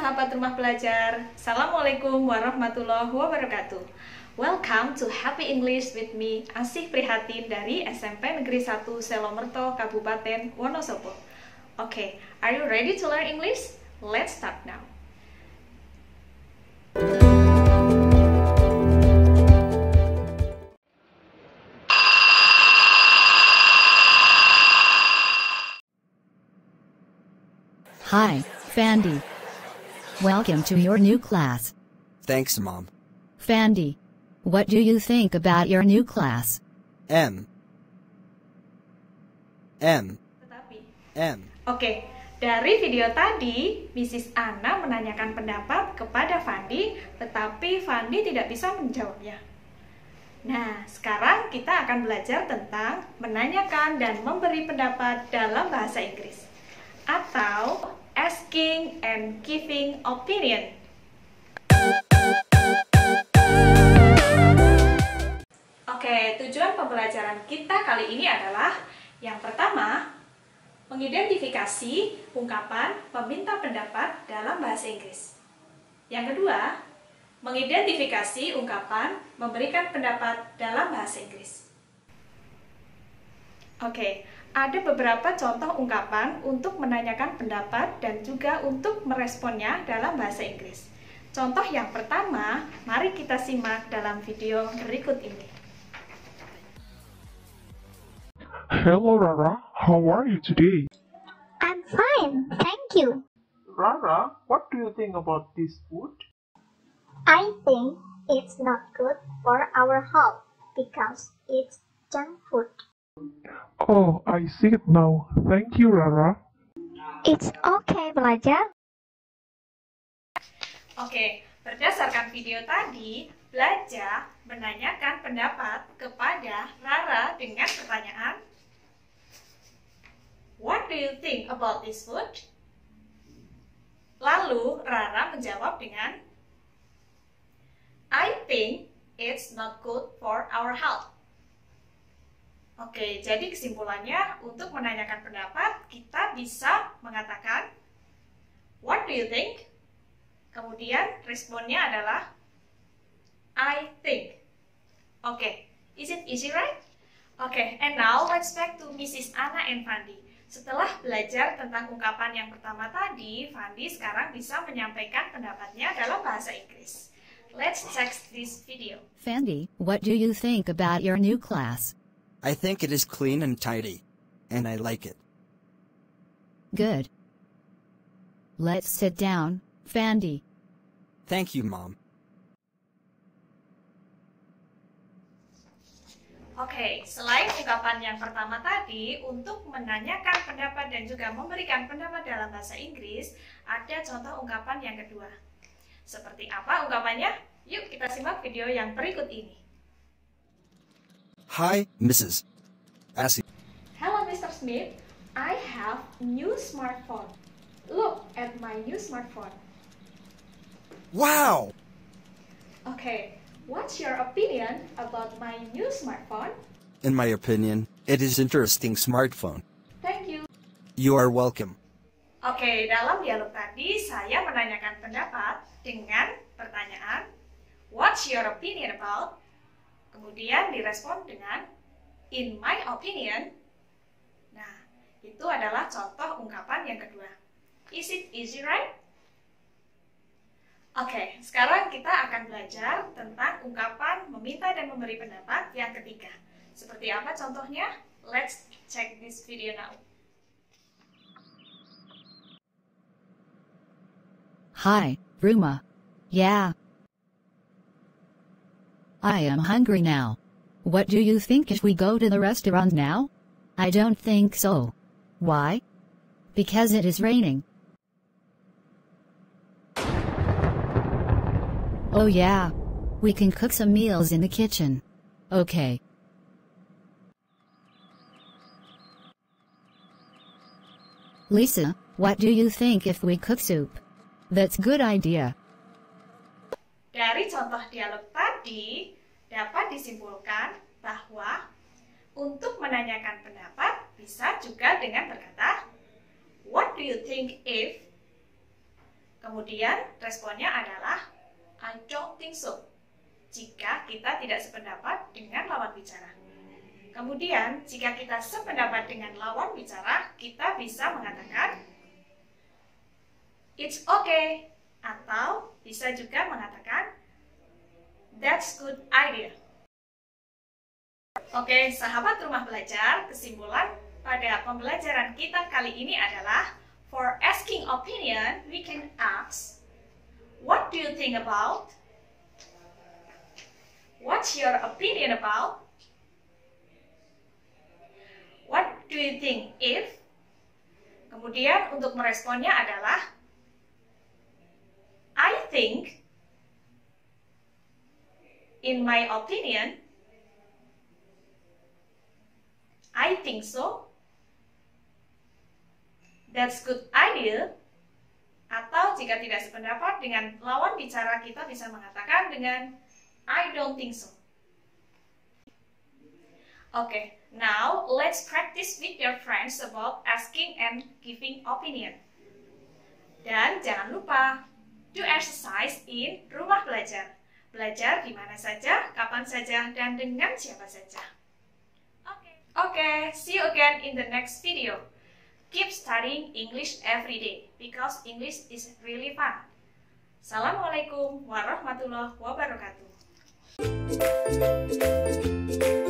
sahabat rumah belajar. Assalamualaikum warahmatullahi wabarakatuh. Welcome to Happy English with me, Asih Prihatin dari SMP Negeri 1 Selomerto, Kabupaten Wonosobo. Okay, are you ready to learn English? Let's start now. Hi, Fandy. Welcome to your new class. Thanks, Mom. Fandy, what do you think about your new class? M. Oke, dari video tadi, Mrs. Anna menanyakan pendapat kepada Fandi, tetapi Fandi tidak bisa menjawabnya. Nah, sekarang kita akan belajar tentang menanyakan dan memberi pendapat dalam bahasa Inggris, atau asking and giving opinion. Oke, tujuan pembelajaran kita kali ini adalah yang pertama, mengidentifikasi ungkapan meminta pendapat dalam bahasa Inggris. Yang kedua, mengidentifikasi ungkapan memberikan pendapat dalam bahasa Inggris. Oke, ada beberapa contoh ungkapan untuk menanyakan pendapat dan juga untuk meresponnya dalam bahasa Inggris. Contoh yang pertama, mari kita simak dalam video berikut ini. Hello, Rara. How are you today? I'm fine, thank you. Rara, what do you think about this food? I think it's not good for our health because it's junk food. Oh, I see it now. Thank you, Rara. It's okay, belajar. Oke, berdasarkan video tadi, belajar menanyakan pendapat kepada Rara dengan pertanyaan, What do you think about this food? Lalu Rara menjawab dengan, I think it's not good for our health. Oke, jadi kesimpulannya untuk menanyakan pendapat, kita bisa mengatakan, What do you think? Kemudian responnya adalah, I think. Oke, is it easy, right? Oke, and now let's back to Mrs. Anna and Fandi. Setelah belajar tentang ungkapan yang pertama tadi, Fandi sekarang bisa menyampaikan pendapatnya dalam bahasa Inggris. Let's check this video. Fandy, what do you think about your new class? I think it is clean and tidy, and I like it. Good. Let's sit down, Fandy. Thank you, Mom. Oke, selain ungkapan yang pertama tadi, untuk menanyakan pendapat dan juga memberikan pendapat dalam bahasa Inggris, ada contoh ungkapan yang kedua. Seperti apa ungkapannya? Yuk kita simak video yang berikut ini. Hi, Mrs. Assie. Hello, Mr. Smith. I have new smartphone. Look at my new smartphone. Wow! Okay, what's your opinion about my new smartphone? In my opinion, it is interesting smartphone. Thank you. You are welcome. Oke, dalam dialog tadi saya menanyakan pendapat dengan pertanyaan What's your opinion about? Kemudian direspon dengan in my opinion. Nah, itu adalah contoh ungkapan yang kedua. Is it easy, right? Oke, sekarang kita akan belajar tentang ungkapan meminta dan memberi pendapat yang ketiga. Seperti apa contohnya? Let's check this video now. Hi, Ruma. Yeah. I am hungry now. What do you think if we go to the restaurant now? I don't think so. Why? Because it is raining. Oh yeah. We can cook some meals in the kitchen. Okay. Lisa, what do you think if we cook soup? That's good idea. Dari contoh dialog tadi, dapat disimpulkan bahwa untuk menanyakan pendapat bisa juga dengan berkata, What do you think if? Kemudian responnya adalah I don't think so, jika kita tidak sependapat dengan lawan bicara. Kemudian, jika kita sependapat dengan lawan bicara, kita bisa mengatakan it's okay, atau bisa juga mengatakan that's good idea. Oke, sahabat rumah belajar, kesimpulan pada pembelajaran kita kali ini adalah for asking opinion, we can ask what do you think about? What's your opinion about? What do you think if? Kemudian untuk meresponnya adalah I think, in my opinion, I think so, that's good idea. Atau jika tidak sependapat dengan lawan bicara, kita bisa mengatakan dengan I don't think so. Okay, now let's practice with your friends about asking and giving opinion. Dan jangan lupa, do exercise in rumah belajar. Belajar di mana saja, kapan saja, dan dengan siapa saja. Okay, see you again in the next video. Keep studying English every day because English is really fun. Assalamualaikum warahmatullahi wabarakatuh.